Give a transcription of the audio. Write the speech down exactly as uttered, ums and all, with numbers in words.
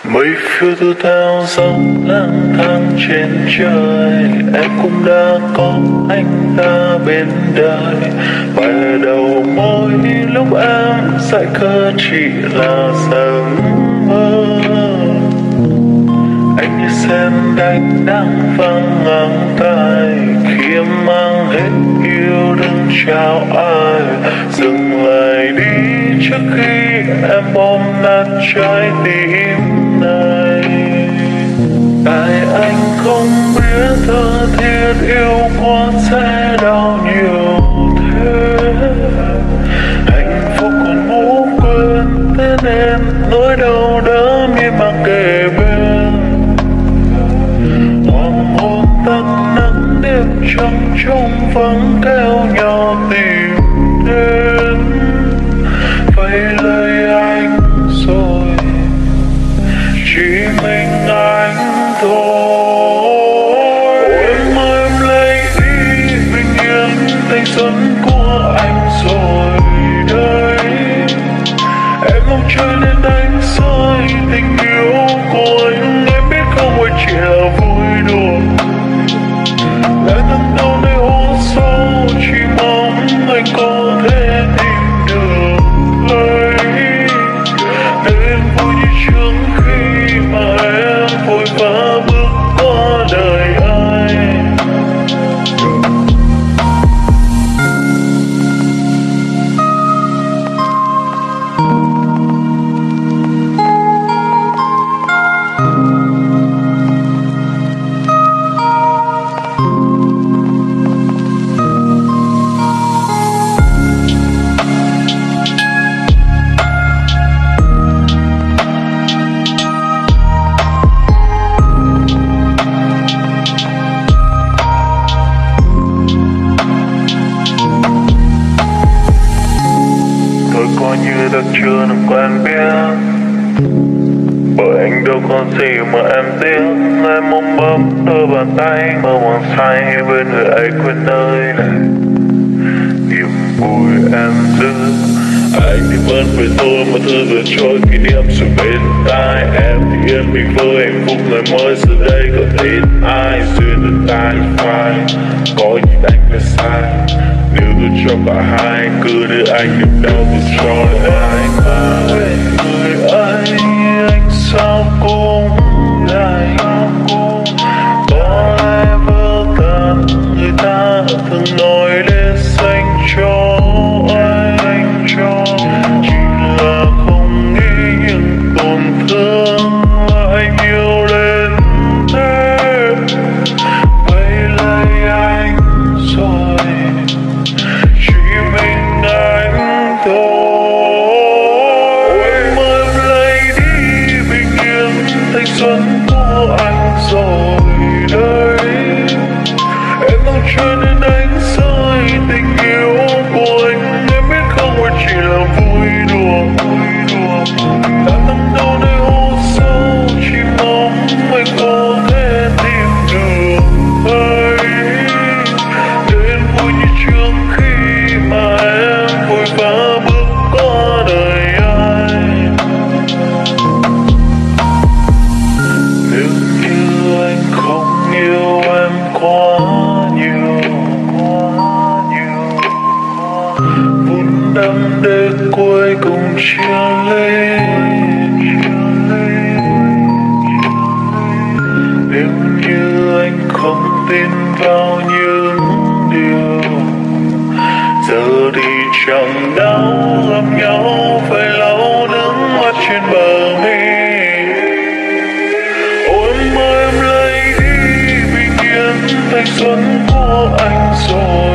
Mây phiêu tu theo gió lang thang trên trời, em cũng đã có anh ta bên đời. Và đầu môi lúc em dại khờ chỉ là giấc mơ. Anh như xem đánh đang vang ngang tai, khi em mang hết yêu đừng chào ai. Dừng lại đi trước khi em bom nát trái tim này. Tại anh không biết thơ thiết yêu quá sẽ đau nhiều thế. Hạnh phúc còn ngủ quên, thế nên nỗi đau đớn miên man kề bên. Hoàng hôn tắt nắng đêm trăng trong vắng kéo nhau tìm đến. Vậy lời anh rồi chỉ mình anh thôi. Em ơi em lấy đi bình yên thanh xuân của anh rồi đây. Em mong trời lên đánh rơi tình yêu của anh. Em biết không phải chỉ là vui đùa, lại từng đâu nơi hố sâu chỉ mong anh có thể tìm được ấy. Để em vui như trước khi mà em vội vã bước qua đời anh. Coi như đã chưa được quen biết, bởi anh đâu có gì mà em tiếc. Em mong bấm đôi bàn tay mơ màng say bên người ấy quên nơi này. Niềm vui em giữ anh thì vẫn về tôi mà thư vừa trôi kỷ niệm rồi bên tai. Em thì yên bình với hạnh phúc ngày mới giờ đây có ít ai duyên được tay phai. Có những anh là sai, nếu tôi cho cả hai cứ để anh niềm đau thì cho anh ơi. Người ơi anh sao cũng lại có lẽ vỡ tan. Người ta thường nói để dành cho anh, chỉ là không nghĩ những tổn thương lại nhiều đến thế. Vậy lời anh rồi chỉ mình anh thôi. Em ơi em lấy đi bình yên thanh xuân của anh rồi đây. Em mong trời nên đánh rơi tình yêu của anh. Em biết không phải chỉ là vui đùa, đã tâm đâu nơi hố sâu chỉ mong anh có thể tìm được ấy. Để em vui như trước khi mà em vội vã bước qua đời anh. Nếu như anh không yêu em quá nhiều, vun đắm để cuối cùng chia ly. Nếu như anh không tin vào những điều giờ thì chẳng đau gặp nhau phải lau nước mắt trên bờ mi. Ôi em ơi em lấy đi bình yên thanh xuân của anh rồi